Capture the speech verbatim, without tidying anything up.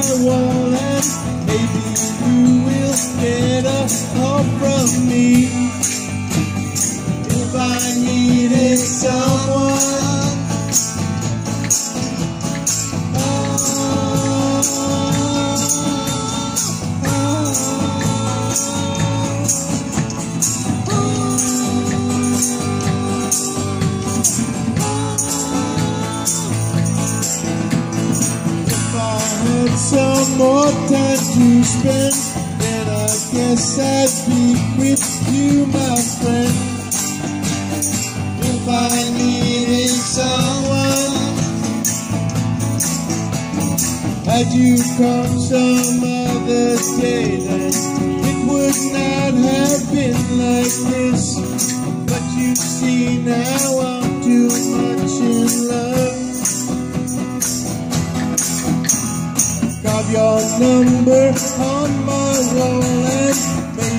wall, and maybe you will get a call from me. If I needed someone, some more time to spend, then I guess I'd be with you, my friend. If I needed someone, had you come some other day, then it would not have been like this. But you see, now I'm too much in love. Got your number on my